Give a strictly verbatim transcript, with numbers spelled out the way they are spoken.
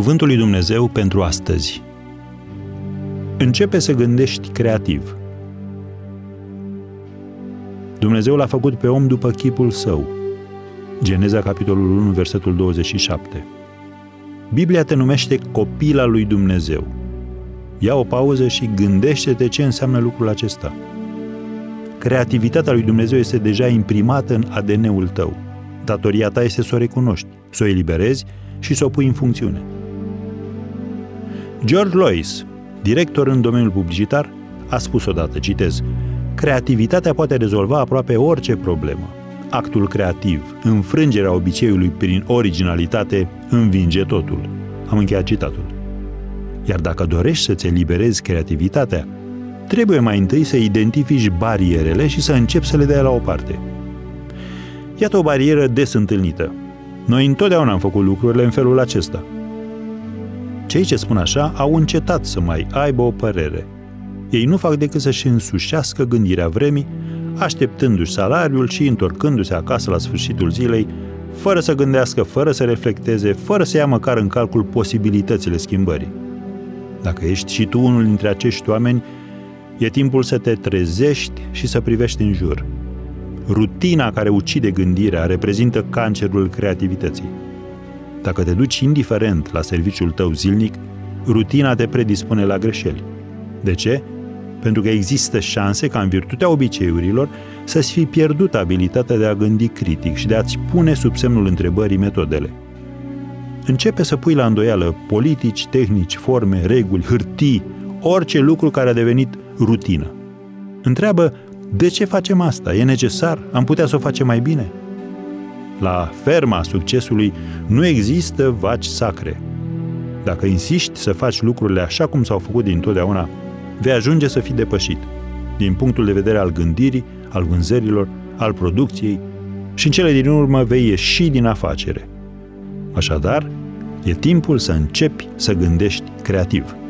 Cuvântul lui Dumnezeu pentru astăzi. Începe să gândești creativ. Dumnezeu l-a făcut pe om după chipul său. Geneza, capitolul unu, versetul douăzeci și șapte. Biblia te numește copil al lui Dumnezeu. Ia o pauză și gândește-te ce înseamnă lucrul acesta. Creativitatea lui Dumnezeu este deja imprimată în A D N-ul tău. Datoria ta este să o recunoști, să o eliberezi și să o pui în funcțiune. George Lois, director în domeniul publicitar, a spus odată, citez, creativitatea poate rezolva aproape orice problemă. Actul creativ, înfrângerea obiceiului prin originalitate, învinge totul. Am încheiat citatul. Iar dacă dorești să-ți eliberezi creativitatea, trebuie mai întâi să identifici barierele și să începi să le dai la o parte. Iată o barieră des întâlnită. Noi întotdeauna am făcut lucrurile în felul acesta. Cei ce spun așa au încetat să mai aibă o părere. Ei nu fac decât să-și însușească gândirea vremii, așteptându-și salariul și întorcându-se acasă la sfârșitul zilei, fără să gândească, fără să reflecteze, fără să ia măcar în calcul posibilitățile schimbării. Dacă ești și tu unul dintre acești oameni, e timpul să te trezești și să privești în jur. Rutina care ucide gândirea reprezintă cancerul creativității. Dacă te duci indiferent la serviciul tău zilnic, rutina te predispune la greșeli. De ce? Pentru că există șanse ca în virtutea obiceiurilor să-ți fi pierdut abilitatea de a gândi critic și de a-ți pune sub semnul întrebării metodele. Începe să pui la îndoială politici, tehnici, forme, reguli, hârtii, orice lucru care a devenit rutină. Întreabă, de ce facem asta? E necesar? Am putea să o facem mai bine? La ferma succesului nu există vaci sacre. Dacă insiști să faci lucrurile așa cum s-au făcut dintotdeauna, vei ajunge să fii depășit, din punctul de vedere al gândirii, al vânzărilor, al producției și în cele din urmă vei ieși din afacere. Așadar, e timpul să începi să gândești creativ.